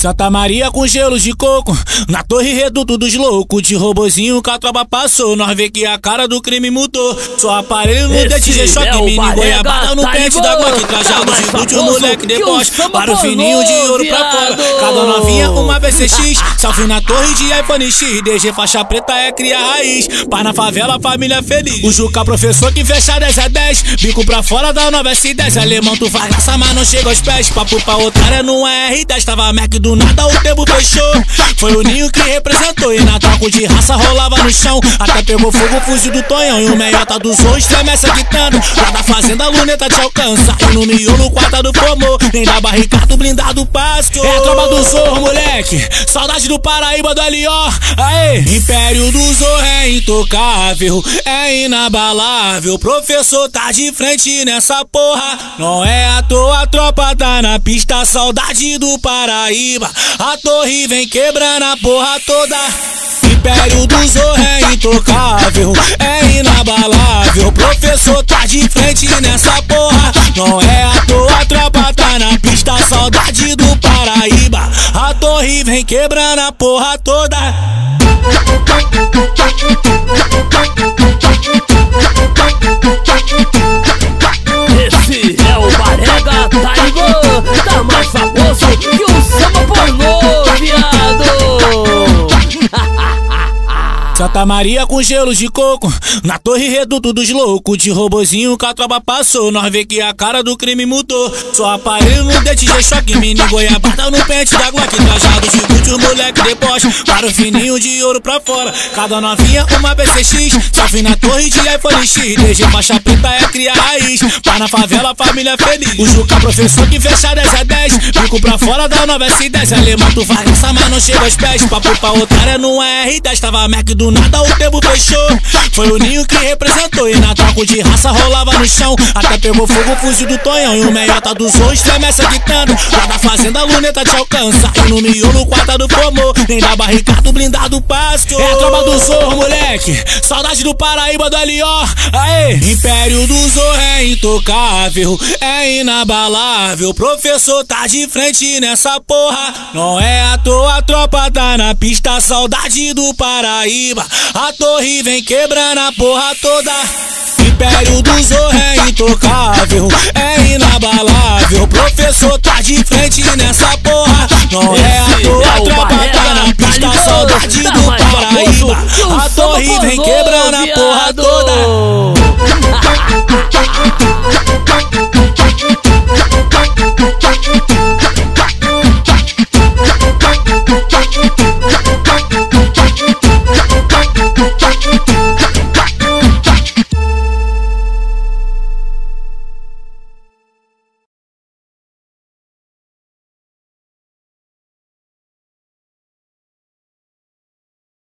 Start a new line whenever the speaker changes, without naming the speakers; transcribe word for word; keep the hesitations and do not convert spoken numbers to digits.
Santa Maria com gelo de coco, na torre reduto dos loucos. De robozinho que a tropa passou, nós vê que a cara do crime mudou. Só aparelho no dente, G-Shock,
é
mini goiabada no
tá
pente da Glock. Trajado de gude, o moleque deboche, para o fininho de ouro pra fora. Cada novinha uma B C X, salve na torre de iPhone X. D G faixa preta é cria raiz, paz na favela, família feliz. O Juca professor que fecha dez a dez, bico pra fora da nova S dez. Alemão tu faz graça, mas não chega aos pés. Papo pra otária no R dez, tava Mac do nada, o tempo fechou. Foi o ninho que representou, e na troca de raça rolava no chão. Até pegou fogo o fuzil do Tonhão, e o meiota dos outros estremece gritando. Lá da fazenda a luneta te alcança, e no miolo quarta do formou. Nem da barricada blindado pasto. É a tropa do Zorro, moleque, saudade do Paraíba do L O. Aê, Império do Zorro é intocável, é inabalável. Professor tá de frente nessa porra, não é à toa a tropa tá na pista. Saudade do Paraíba, a torre vem quebrando a porra toda. Império do Zorro é intocável, é inabalável. Professor tá de frente nessa porra, não é à toa a tropa tá na pista. Saudade do Paraíba, a torre vem quebrando a porra toda.
Esse é o Barega Tiger, tá mais famoso que o samba pornô, viado.
Santa Maria com gelo de coco, na torre reduto dos loucos. De robozinho que a tropa passou, nós vê que a cara do crime mudou. Só aparelho no dente, G-Shock, mini goiabada no pente da Glock. Trajado de gude, o moleque deboche, para o fininho de ouro pra fora. Cada novinha uma B C X, salve na torre de iPhone X. D G faixa preta é cria raiz, paz na favela, família feliz. O Juca professor que fecha dez a dez, bico pra fora da nova S dez. Alemão tu faz essa, mas não chega aos pés. Papo pra otária no R dez, tava Mac do nada, o tempo fechou. Foi o ninho que representou, e na troca de raça rolava no chão. Até pegou fogo o fuzil do Tonhão, e o meiota dos outros estremece gritando. Lá da fazenda a luneta te alcança, e no miolo quarta do formou. Nem da barricada blindado pasto. É a tropa do Zorro, moleque, saudade do Paraíba do L O. Aê, Império do Zorro é intocável, é inabalável. Professor tá de frente nessa porra, não é à toa a tropa tá na pista. Saudade do Paraíba, a torre vem quebrando a porra toda. Império do Zorro é intocável, é inabalável. Professor tá de frente